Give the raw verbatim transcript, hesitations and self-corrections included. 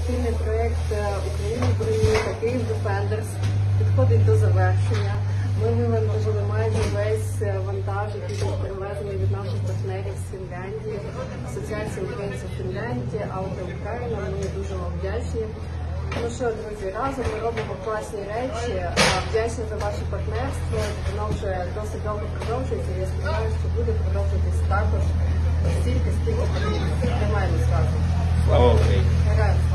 спільний проєкт України броні та Київ Defenders підходить до завершення. Ми вивантажили майже весь вантаж, який був перевезений від наших партнерів з Фінляндії, Асоціації українців Фінляндії, Ауто Україна. Ми дуже вам вдячні. Ну що, друзі, разом ми робимо класні речі, вдячні за ваше партнерство, воно вже досить довго продовжується, і я сподіваюся, що буде продовжуватись також стільки, скільки для мене зразу. Слава Україні!